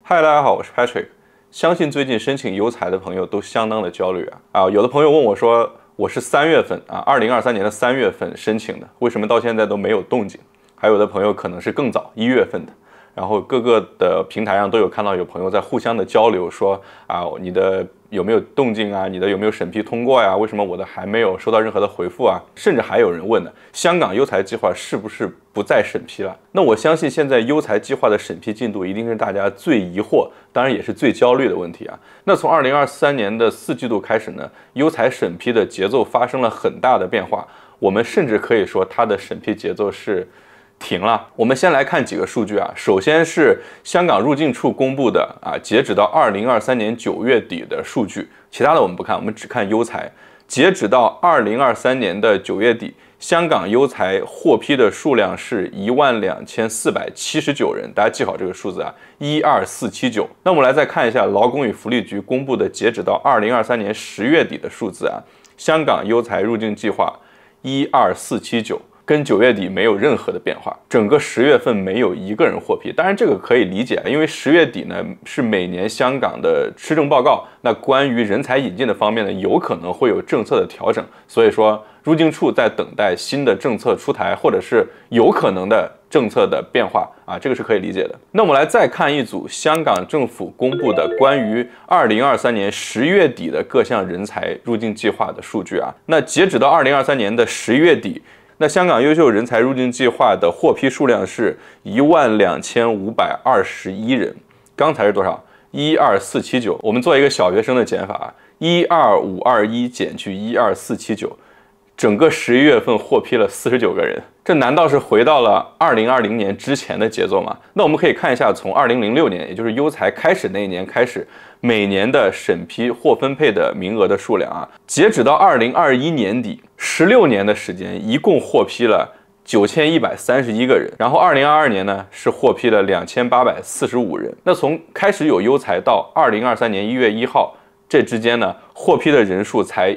嗨，大家好，我是 Patrick。相信最近申请优才的朋友都相当的焦虑有的朋友问我说，我是3月份2023年的3月份申请的，为什么到现在都没有动静？还有的朋友可能是更早1月份的。然后各个的平台上都有看到有朋友在互相的交流，说你的有没有动静啊？你的有没有审批通过呀？为什么我的还没有收到任何的回复啊？甚至还有人问呢，香港优才计划是不是不再审批了？那我相信现在优才计划的审批进度一定是大家最疑惑，当然也是最焦虑的问题啊。那从2023年的4季度开始呢，优才审批的节奏发生了很大的变化，我们甚至可以说它的审批节奏是停了。我们先来看几个数据首先是香港入境处公布的截止到2023年9月底的数据，其他的我们不看，我们只看优才。截止到2023年的9月底，香港优才获批的数量是12479人，大家记好这个数字12479。那我们来再看一下劳工与福利局公布的截止到2023年10月底的数字香港优才入境计划12479。跟9月底没有任何的变化，整个10月份没有一个人获批。当然这个可以理解，因为10月底呢是每年香港的施政报告，那关于人才引进的方面呢，有可能会有政策的调整，所以说入境处在等待新的政策出台，或者是有可能的政策的变化这个是可以理解的。那我们来再看一组香港政府公布的关于2023年10月底的各项人才入境计划的数据那截止到2023年的11月底，那香港优秀人才入境计划的获批数量是12521人，刚才是多少？12479。我们做一个小学生的减法12521减去12479，整个11月份获批了49个人，这难道是回到了2020年之前的节奏吗？那我们可以看一下，从2006年，也就是优才开始那一年开始，每年的审批或分配的名额的数量截止到2021年底，16年的时间，一共获批了9131个人，然后2022年呢是获批了2845人。那从开始有优才到2023年1月1号。这之间呢，获批的人数才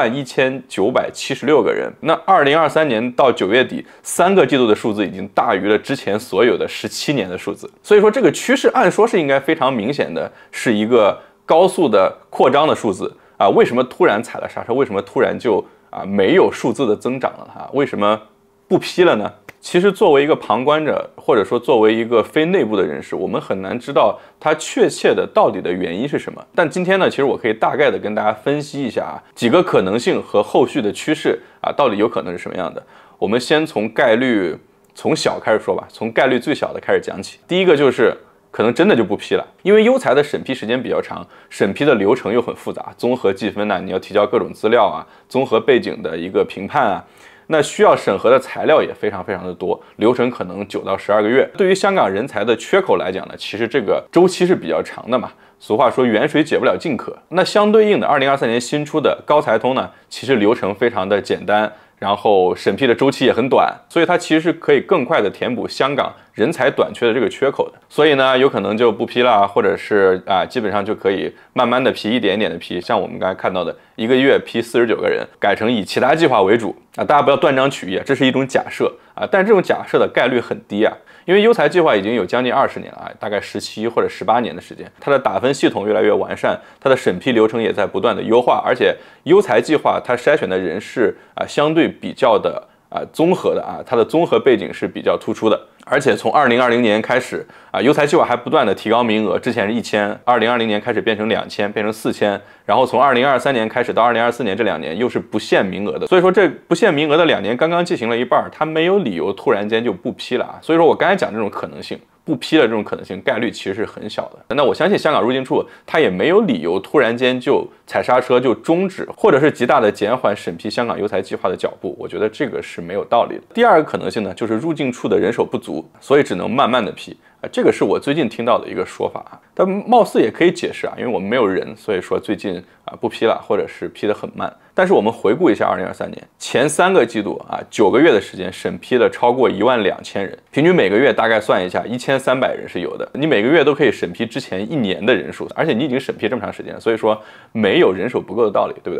11976个人。那2023年到9月底3个季度的数字已经大于了之前所有的17年的数字。所以说这个趋势按说是应该非常明显的，是一个高速的扩张的数字为什么突然踩了刹车？为什么突然就没有数字的增长了为什么不批了呢？其实作为一个旁观者，或者说作为一个非内部的人士，我们很难知道它确切的到底的原因是什么。但今天呢，其实我可以大概的跟大家分析一下几个可能性和后续的趋势到底有可能是什么样的。我们先从概率从小开始说吧，从概率最小的开始讲起。第一个就是可能真的就不批了，因为优才的审批时间比较长，审批的流程又很复杂，综合计分你要提交各种资料综合背景的一个评判那需要审核的材料也非常的多，流程可能9到12个月。对于香港人才的缺口来讲呢，其实这个周期是比较长的嘛。俗话说远水解不了近渴。那相对应的2023年新出的高才通呢，其实流程非常的简单，然后审批的周期也很短，所以它其实是可以更快的填补香港人才短缺的这个缺口的。所以呢，有可能就不批了，或者是基本上就可以慢慢的批，一点一点的批。像我们刚才看到的1个月批49个人，改成以其他计划为主大家不要断章取义这是一种假设但这种假设的概率很低因为优才计划已经有将近20年了大概17或者18年的时间，它的打分系统越来越完善，它的审批流程也在不断的优化，而且优才计划它筛选的人是相对比较的综合的它的综合背景是比较突出的。而且从2020年开始优才计划还不断的提高名额，之前是1000，2020年开始变成2000，变成4000，然后从2023年开始到2024年这2年又是不限名额的。所以说这不限名额的2年刚刚进行了一半，它没有理由突然间就不批了所以说我刚才讲这种可能性，不批的这种可能性概率其实是很小的。那我相信香港入境处它也没有理由突然间就踩刹车就终止，或者是极大的减缓审批香港优才计划的脚步，我觉得这个是没有道理的。第二个可能性呢，就是入境处的人手不足，所以只能慢慢的批这个是我最近听到的一个说法但貌似也可以解释因为我们没有人，所以说最近不批了，或者是批得很慢。但是我们回顾一下2023年前3个季度9个月的时间审批了超过12000人，平均每个月大概算一下1300人是有的。你每个月都可以审批之前1年的人数，而且你已经审批这么长时间，所以说没有人手不够的道理，对不对？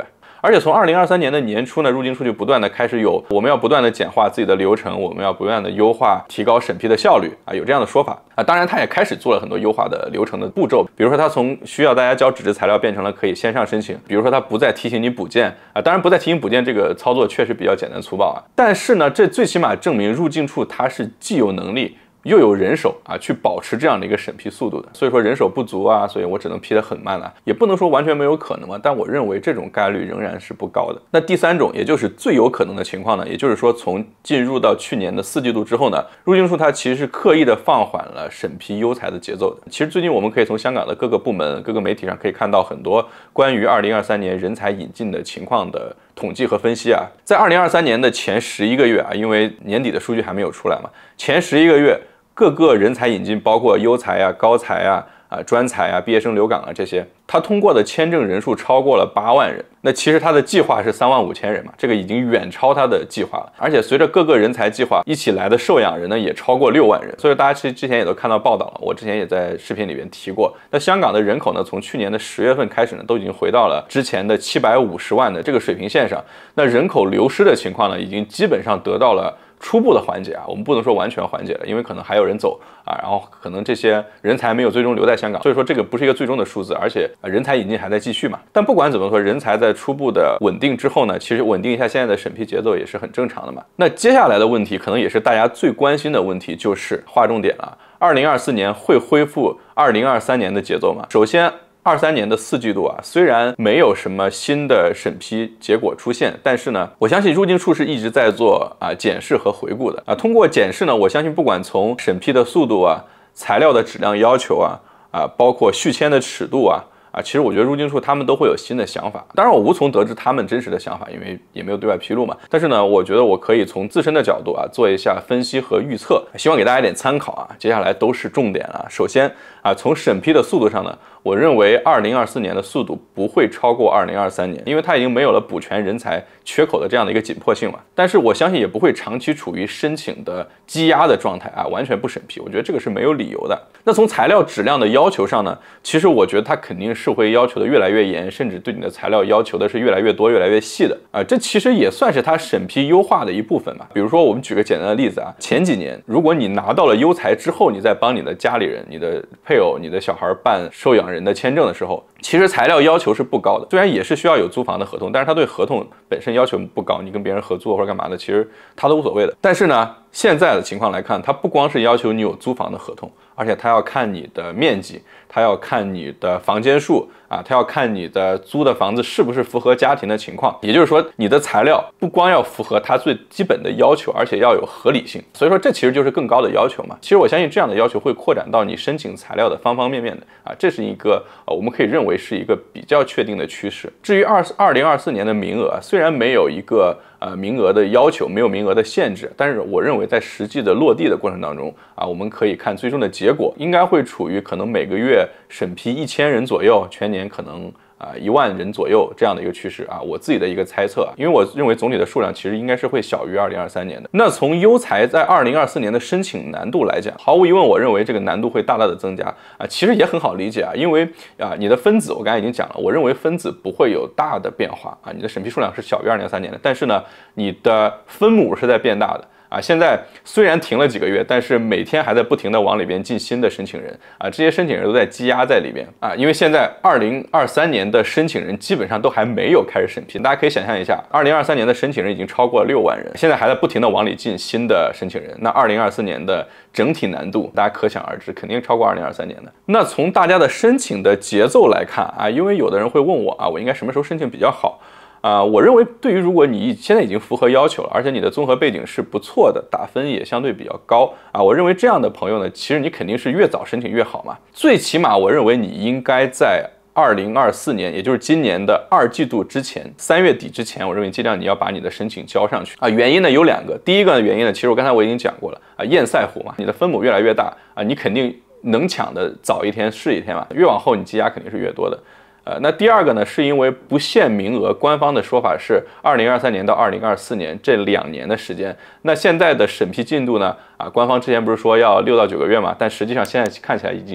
而且从2023年的年初呢，入境处就不断的开始有我们要不断的简化自己的流程，我们要不断的优化，提高审批的效率啊，有这样的说法啊。当然，他也开始做了很多优化的流程的步骤，比如说他从需要大家交纸质材料变成了可以线上申请，比如说他不再提醒你补件啊，当然不再提醒补件这个操作确实比较简单粗暴啊，但是呢，这最起码证明入境处它是既有能力又有人手啊，去保持这样的一个审批速度的。所以说人手不足啊，所以我只能批得很慢啊，也不能说完全没有可能嘛，但我认为这种概率仍然是不高的。那第三种，也就是最有可能的情况呢，也就是说从进入到去年的4季度之后呢，入境处它其实是刻意的放缓了审批优才的节奏的。其实最近我们可以从香港的各个部门、各个媒体上可以看到很多关于2023年人才引进的情况的统计和分析啊。在2023年的前11个月啊，因为年底的数据还没有出来嘛，前11个月各个人才引进，包括优才啊、高才啊、专才啊、毕业生留港啊这些，他通过的签证人数超过了8万人。那其实他的计划是35000人嘛，这个已经远超他的计划了。而且随着各个人才计划一起来的受养人呢，也超过6万人。所以大家其实之前也都看到报道了，我之前也在视频里面提过。那香港的人口呢，从去年的10月份开始呢，都已经回到了之前的750万的这个水平线上。那人口流失的情况呢，已经基本上得到了初步的缓解啊，我们不能说完全缓解了，因为可能还有人走啊，然后可能这些人才没有最终留在香港，所以说这个不是一个最终的数字，而且人才引进还在继续嘛。但不管怎么说，人才在初步的稳定之后呢，其实稳定一下现在的审批节奏也是很正常的嘛。那接下来的问题可能也是大家最关心的问题，就是划重点了，2024年会恢复2023年的节奏吗？首先23年的4季度啊，虽然没有什么新的审批结果出现，但是呢，我相信入境处是一直在做检视和回顾的啊。通过检视呢，我相信不管从审批的速度啊、材料的质量要求啊、包括续签的尺度啊，其实我觉得入境处他们都会有新的想法。当然我无从得知他们真实的想法，因为也没有对外披露嘛。但是呢，我觉得我可以从自身的角度做一下分析和预测，希望给大家一点参考啊。接下来都是重点啊。首先从审批的速度上呢，我认为2024年的速度不会超过2023年，因为它已经没有了补全人才缺口的这样的一个紧迫性了。但是我相信也不会长期处于申请的积压的状态完全不审批，我觉得这个是没有理由的。那从材料质量的要求上呢，其实我觉得它肯定是会要求的越来越严，甚至对你的材料要求的是越来越多、越来越细的这其实也算是它审批优化的一部分吧。比如说我们举个简单的例子前几年如果你拿到了优才之后，你再帮你的家里人、你的配偶、你的小孩办受养人的签证的时候，其实材料要求是不高的，虽然也是需要有租房的合同，但是它对合同本身要求不高，你跟别人合租或者干嘛的，其实它都无所谓的。但是呢，现在的情况来看，它不光是要求你有租房的合同，而且它要看你的面积，它要看你的房间数它要看你的租的房子是不是符合家庭的情况。也就是说，你的材料不光要符合它最基本的要求，而且要有合理性。所以说，这其实就是更高的要求嘛。其实我相信这样的要求会扩展到你申请材料的方方面面的这是一个我们可以认为是一个比较确定的趋势。至于2024年的名额，虽然没有一个名额的要求，没有名额的限制，但是我认为在实际的落地的过程当中我们可以看最终的结果，应该会处于可能每个月审批1000人左右，全年可能1万人左右这样的一个趋势我自己的一个猜测因为我认为总体的数量其实应该是会小于2023年的。那从优才在2024年的申请难度来讲，毫无疑问，我认为这个难度会大大的增加其实也很好理解因为你的分子我刚才已经讲了，我认为分子不会有大的变化你的审批数量是小于2023年的，但是呢，你的分母是在变大的现在虽然停了几个月，但是每天还在不停的往里边进新的申请人这些申请人都在积压在里边因为现在2023年的申请人基本上都还没有开始审批。大家可以想象一下，2023年的申请人已经超过了6万人，现在还在不停的往里进新的申请人，那2024年的整体难度大家可想而知，肯定超过2023年的。那从大家的申请的节奏来看因为有的人会问我我应该什么时候申请比较好我认为对于如果你现在已经符合要求了，而且你的综合背景是不错的，打分也相对比较高我认为这样的朋友呢，其实你肯定是越早申请越好嘛。最起码我认为你应该在2024年，也就是今年的2季度之前，3月底之前，我认为尽量你要把你的申请交上去原因呢有2个。第一个原因呢，其实我刚才我已经讲过了堰塞湖嘛，你的分母越来越大你肯定能抢的早一天是一天嘛，越往后你积压肯定是越多的。那第二个呢，是因为不限名额，官方的说法是2023年到2024年这2年的时间。那现在的审批进度呢？官方之前不是说要6到9个月嘛，但实际上现在看起来已经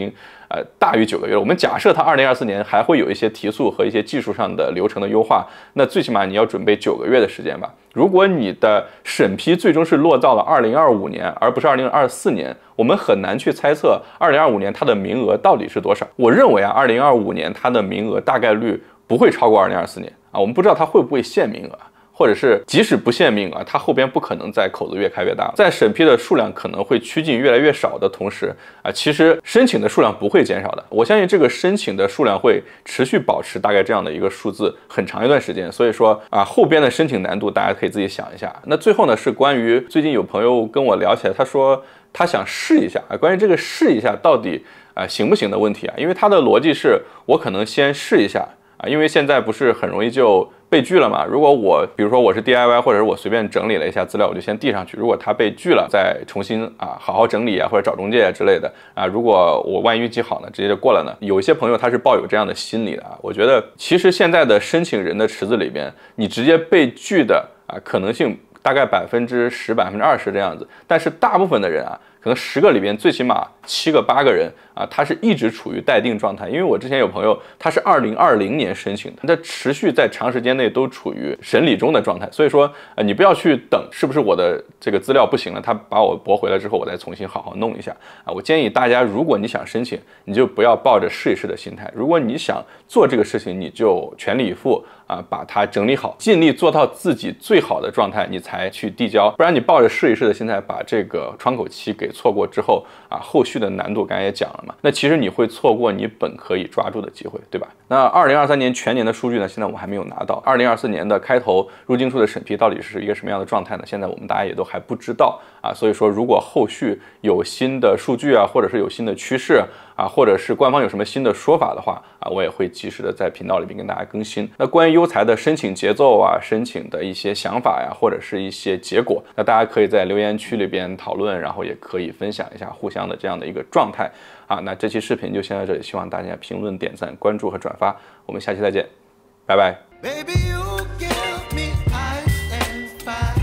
大于9个月。我们假设它2024年还会有一些提速和一些技术上的流程的优化，那最起码你要准备9个月的时间吧。如果你的审批最终是落到了2025年，而不是2024年，我们很难去猜测2025年它的名额到底是多少。我认为啊，2025年它的名额大概率不会超过2024年啊，我们不知道它会不会限名额。或者是即使不限名额，它后边不可能在口子越开越大，在审批的数量可能会趋近越来越少的同时啊，其实申请的数量不会减少的。我相信这个申请的数量会持续保持大概这样的一个数字很长一段时间。所以说啊，后边的申请难度大家可以自己想一下。那最后呢，是关于最近有朋友跟我聊起来，他说他想试一下啊，关于这个试一下到底行不行的问题啊，因为他的逻辑是我可能先试一下啊，因为现在不是很容易就被拒了嘛？如果比如说我是 DIY， 或者是我随便整理了一下资料，我就先递上去。如果它被拒了，再重新好好整理啊，或者找中介之类的啊。如果我万一运气好呢，直接就过了呢？有一些朋友他是抱有这样的心理的啊。我觉得其实现在的申请人的池子里边，你直接被拒的可能性大概10%、20%这样子，但是大部分的人可能10个里边最起码7个8个人他是一直处于待定状态。因为我之前有朋友他是2020年申请的，他持续在长时间内都处于审理中的状态。所以说你不要去等是不是我的这个资料不行了，他把我驳回了之后，我再重新好好弄一下我建议大家，如果你想申请，你就不要抱着试一试的心态。如果你想做这个事情，你就全力以赴把它整理好，尽力做到自己最好的状态，你才去递交。不然你抱着试一试的心态，把这个窗口期给错过之后后续的难度刚才也讲了嘛，那其实你会错过你本可以抓住的机会，对吧？那2023年全年的数据呢，现在我们还没有拿到。2024年的开头入境处的审批到底是一个什么样的状态呢？现在我们大家也都还不知道所以说如果后续有新的数据或者是有新的趋势或者是官方有什么新的说法的话我也会及时的在频道里面跟大家更新。那关于优才的申请节奏申请的一些想法或者是一些结果，那大家可以在留言区里边讨论，然后也可以分享一下互相的这样的一个状态那这期视频就先到这里，希望大家评论、点赞、关注和转发，我们下期再见，拜拜。Baby, you give me ice and fire.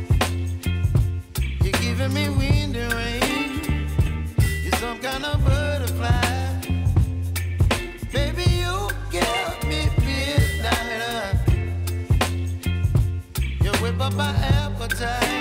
You're giving me wind and rain. You're some kind of butterfly. Baby, you give me midnight. You whip up my appetite.